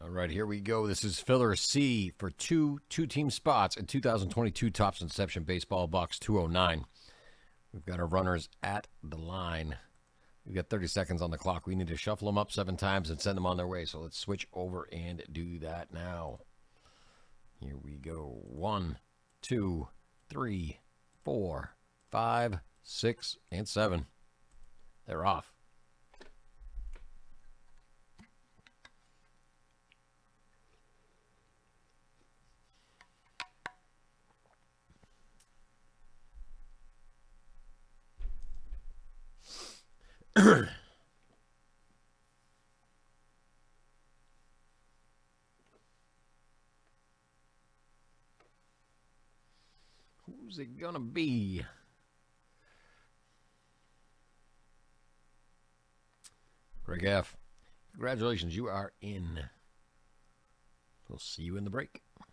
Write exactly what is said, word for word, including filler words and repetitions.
All right, here we go. This is filler C for two two-team spots in two thousand twenty-two Topps Inception Baseball Box two oh nine. We've got our runners at the line. We've got thirty seconds on the clock. We need to shuffle them up seven times and send them on their way. So let's switch over and do that now. Here we go. One, two, three, four, five, six, and seven. They're off. Who's it gonna be? Greg F. Congratulations, you are in. We'll see you in the break.